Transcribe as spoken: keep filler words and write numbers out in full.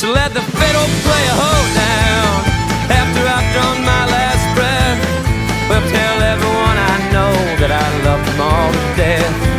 So let the fiddle play a hold down after I've drawn my last breath. We'll tell everyone I know that I love them all to death.